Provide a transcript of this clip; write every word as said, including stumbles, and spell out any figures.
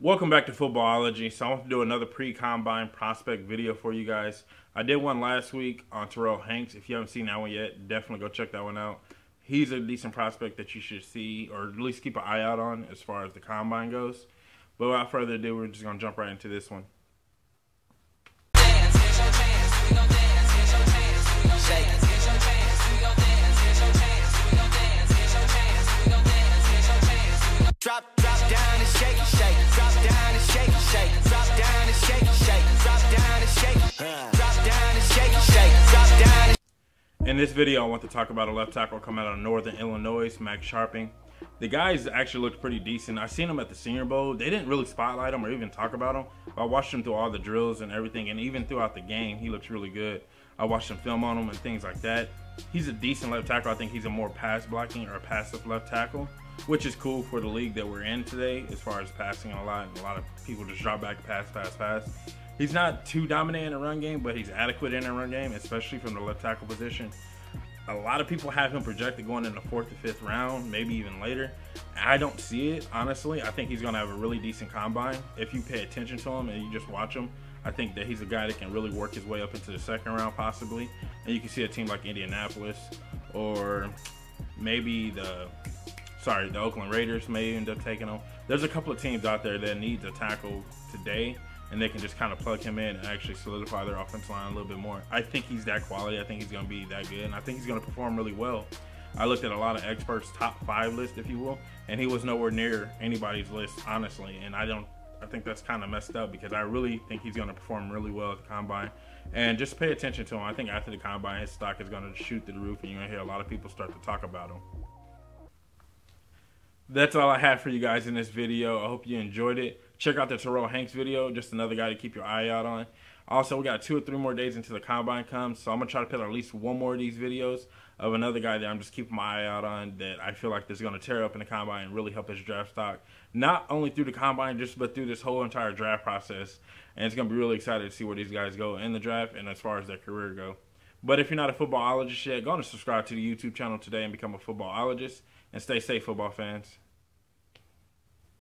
Welcome back to Footballology. So I want to do another pre-combine prospect video for you guys. I did one last week on Terrell Hanks. If you haven't seen that one yet, definitely go check that one out. He's a decent prospect that you should see, or at least keep an eye out on as far as the combine goes. But without further ado, we're just going to jump right into this one. Drop, drop down and shake it, shake. Drop down and shake it, shake. Drop down and shake it, shake. Drop down and shake it. Drop down and shake it, shake. Drop down and... In this video, I want to talk about a left tackle coming out of Northern Illinois, Max Scharping. The guys actually looked pretty decent. I seen him at the Senior Bowl. They didn't really spotlight him or even talk about him. I watched him through all the drills and everything, and even throughout the game, he looks really good. I watched him film on him and things like that. He's a decent left tackle. I think he's a more pass blocking or a passive left tackle, which is cool for the league that we're in today as far as passing a lot. And a lot of people just drop back, pass, pass, pass. He's not too dominant in a run game, but he's adequate in a run game, especially from the left tackle position. A lot of people have him projected going in the fourth or fifth round, maybe even later. I don't see it, honestly. I think he's going to have a really decent combine. If you pay attention to him and you just watch him, I think that he's a guy that can really work his way up into the second round possibly. And you can see a team like Indianapolis or maybe the, sorry, the Oakland Raiders may end up taking him. There's a couple of teams out there that need to tackle today, and they can just kind of plug him in and actually solidify their offensive line a little bit more. I think he's that quality. I think he's going to be that good, and I think he's going to perform really well. I looked at a lot of experts' top five list, if you will, and he was nowhere near anybody's list, honestly. And I don't, I think that's kind of messed up because I really think he's going to perform really well at the combine. And just pay attention to him. I think after the combine, his stock is going to shoot through the roof, and you're going to hear a lot of people start to talk about him. That's all I have for you guys in this video. I hope you enjoyed it. Check out the Terrell Hanks video, just another guy to keep your eye out on. Also, we got two or three more days until the combine comes, so I'm going to try to put at least one more of these videos of another guy that I'm just keeping my eye out on that I feel like is going to tear up in the combine and really help his draft stock. Not only through the combine, just but through this whole entire draft process. And it's going to be really excited to see where these guys go in the draft and as far as their career go. But if you're not a footballologist yet, go and subscribe to the YouTube channel today and become a footballologist. And stay safe, football fans.